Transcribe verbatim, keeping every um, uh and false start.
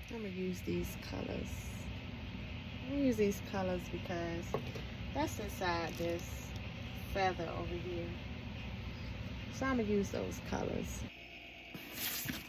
I'm gonna use these colors. I'm gonna use these colors because that's inside this feather over here. So I'm gonna use those colors.